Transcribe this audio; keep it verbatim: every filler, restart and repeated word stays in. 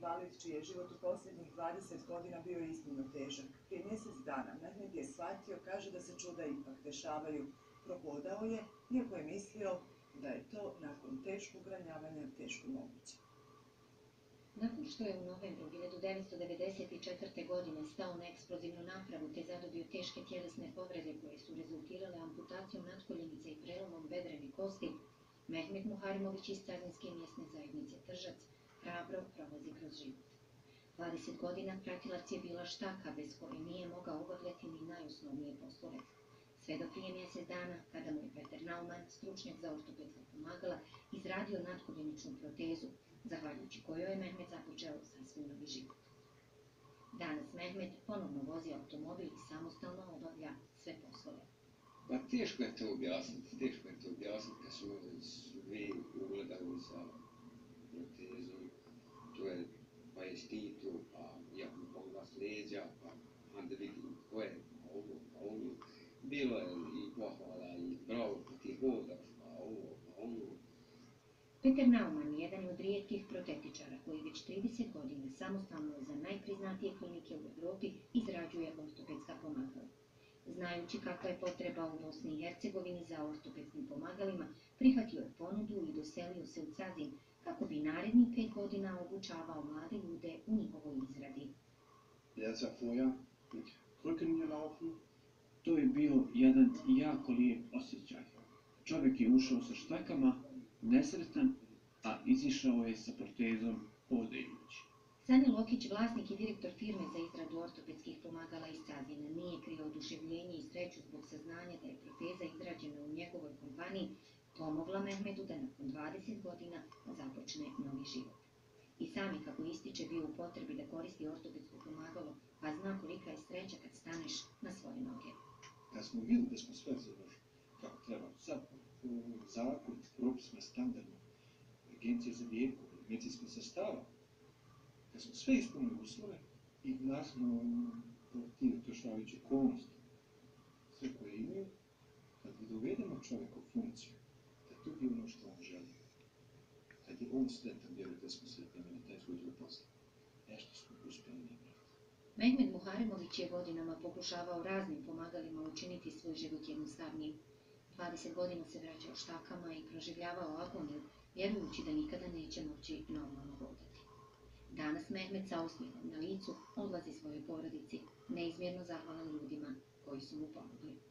invalid čiji je život u posljednjih dvadeset godina bio iznimno težak. Prije mjesec dana Mehmed je shvatio, kaže da se čuda ipak dešavaju. Prohodao je, iako je mislio da je to nakon teškog ranjavanja teško moguće. Nakon što je u novembru hiljadu devetsto devedeset četvrte. godine stao na eksplozivnu napravu te zadobio teške tjelesne povrede koje su rezultirale amputacijom natkoljenice i prelomom bedrene kosti, Mehmed Muharimović iz Carinske mjesne zajednice Tržac hrabro prolazi kroz život. dvadeset godina pratilac je bila štaka bez koje nije mogao obavljati ni najosnovnije poslove. Sve do prije mjesec dana, kada mu je Peter Naumann, stručnjak za ortopedska pomagala, izradio natkoljeničnu protezu, zahvaljujući kojoj je Mehmed započeo sasvim novi život. Danas Mehmed ponovno vozi automobil i samostalno obavlja sve poslove. Pa teško je to objasniti, teško je to objasniti kad smo svi ugledali sa protezom, to je pa je štitu, pa ja mu poglas leđa, pa onda vidim ko je, pa ovo, pa ono. Bilo je i pohvala i bravo, pa ti hodaš, pa ovo, pa ono. Peter Naumann je jedan od rijetkih protetičara koji već trideset godina samostalno za najpriznatije klinike u Evropi izrađuje ortopedska pomagala. Znajući kakva je potreba u Bosni i Hercegovini za ortopedskim pomagalima, prihvatio je ponudu i doselio se u Cazin kako bi narednih pet godina obučavao mlade ljude u njihovoj izradi. To je bio jedan jako lijep osjećaj. Čovjek je ušao sa štakama, nesretan, a izišao je sa protezom hodajući. Sani Lokić, vlasnik i direktor firme za izradu ortopedskih pomagala iz Cazina, nije krio oduševljenje i sreću zbog saznanja da je proteza izrađena u njegovoj kompaniji pomogla Mehmedu da nakon dvadeset godina započne novi život. I sami, kako ističe, bio u potrebi da koristi ortopedsko pomagalo, pa zna kolika je sreća kad staneš na svoje noge. Kad smo vidjeli da smo sve završili kako treba, sad zakon, propisima, standardima, agencije za lijekove, medicinskih sastava, kad smo sve ispunili uslove i naravno ti došavajući okolnosti, sve koje imaju, kad dovedemo čovjeka u funkciju, da to bi ono što on želi. Kad je on sretan, vjerujte da smo sretni, meni taj svoj dio posla. Nešto smo uspjeli napraviti. Mehmed Muharimović je godinama pokušavao raznim pomagalima učiniti svoj život jednostavnijim. dvadeset godina se vraćao štakama i proživljavao agoniju, vjerujući da nikada neće moći normalno hodati. Danas Mehmed sa osmijehom na licu odlazi svojoj porodici, neizmjerno zahvalan ljudima koji su mu pomogli.